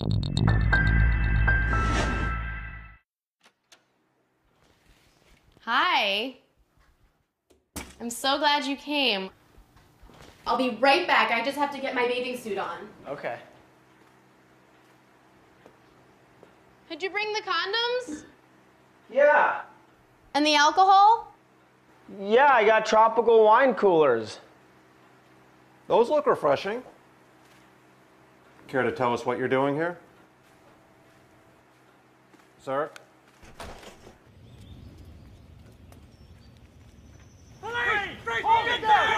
Hi. I'm so glad you came. I'll be right back. I just have to get my bathing suit on. Okay. Did you bring the condoms? Yeah. And the alcohol? Yeah, I got tropical wine coolers. Those look refreshing. Care to tell us what you're doing here? Sir? Police! Hold it down!